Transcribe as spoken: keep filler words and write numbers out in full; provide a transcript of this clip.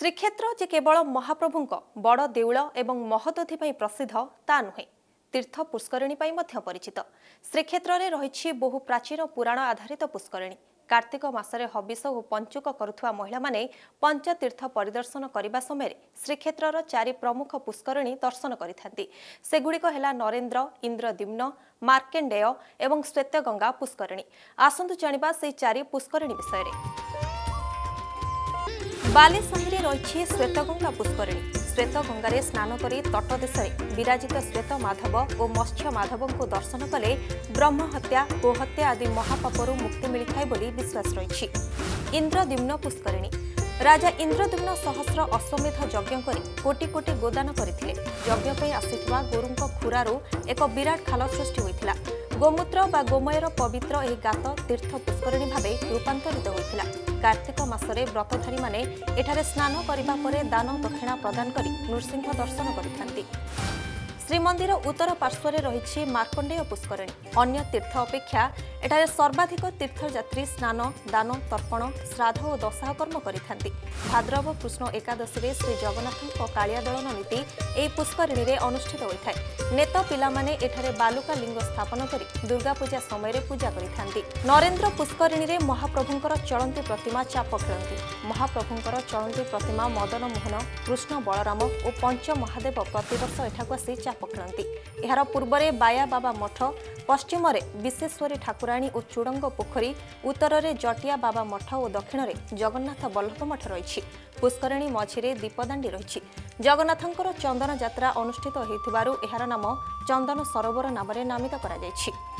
श्रीक्षेत्र जे केवल महाप्रभु बड़ देउल एवं महदधि प्रसिद्ध ता नुहे तीर्थ पुष्करिणी परिचित। श्रीक्षेत्र में रही बहु प्राचीन पुराण आधारित पुष्करिणी। कार्तिक मासरे हबिष और पंचुक करुवा महिला माने पंचतीर्थ परिदर्शन करने समय श्रीक्षेत्र चारि प्रमुख पुष्करिणी दर्शन करिथांती। सेगुड़िक हेला नरेन्द्र, इंद्रद्युम्न, मार्केंडेय एवं श्वेतगंगा पुष्करिणी। आसंतु जानिबा से चारि पुष्करिणी विषय रे। बालेसाही रही श्वेतगंगा पुष्करिणी। श्वेतगंगारे स्नान करी तटदेश विराजित श्वेत माधव और मत्स्य माधव को दर्शन कले ब्रह्महत्या, गोहत्या आदि महापापरू मुक्ति मिलता बोली विश्वास रही। इंद्रद्युम्न पुष्करिणी। राजा इंद्रद्युम्न सहस्र अश्वमेध यज्ञ करी कोटी कोटी गोदान करथिले। यज्ञ पे आसीथुवा गोरुंक खुरारू एक विराट खाल सृष्टि होइथिला। गोमूत्र बा गोमयर पवित्र एही गात तीर्थ पुष्करिणी भावे रूपांतरित होइथिला। कार्तिक मासरे व्रतधारी माने एठारे स्नान करिबा परे दान दक्षिणा प्रदान करी नृसिंह दर्शन करिथांती। श्रीमंदिर उत्तर पार्श्वरे रही मार्कंडेय पुष्करिणी। अन्य तीर्थ अपेक्षा एठारे सर्वाधिक तीर्थयात्री स्नान, दान, तर्पण, श्राद्ध और दशाह कर्म करिथांती। भाद्रव कृष्ण एकादशी श्री जगन्नाथ कालिया दलन नीति एही पुष्करिणी रे अनुष्ठित होइथाय। नेत पिला माने एठारे बालुका लिंग स्थापन करी दुर्गा पूजा समय पूजा करिथांती। नरेन्द्र पुष्करिणी रे महाप्रभुंकर चलंती प्रतिमा चाप खेलती। महाप्रभुंकर चलंती प्रतिमा मदन मोहन, कृष्ण बलराम और पंच महादेव प्रतिवर्ष एठाकु आसी चाप खेलती। एहार पूर्वरे बाया बाबा मठ, पश्चिम विश्वेश्वरी ठाकुराणी और चूड़ंग पोखरी, उत्तर में जटिया बाबा मठ और दक्षिण में जगन्नाथ बल्लभ मठ रही। पुष्करिणी मझिरे दीपदांडी रही। जगन्नाथंकर चंदन यात्रा अनुष्ठित होइथिबारु एहार नाम चंदन सरोवर नाम नामित करा जायछि।